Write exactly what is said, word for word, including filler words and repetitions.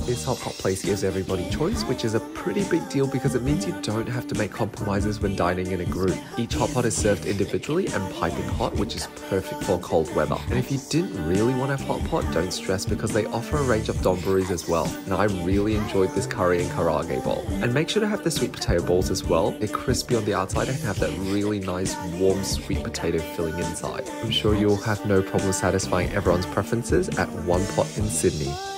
This hot pot place gives everybody choice, which is a pretty big deal because it means you don't have to make compromises when dining in a group. Each hot pot is served individually and piping hot, which is perfect for cold weather. And if you didn't really want a hot pot, don't stress because they offer a range of donburis as well. And I really enjoyed this curry and karage bowl. And make sure to have the sweet potato balls as well. They're crispy on the outside and have that really nice warm sweet potato filling inside. I'm sure you'll have no problem satisfying everyone's preferences at One Pot in Sydney.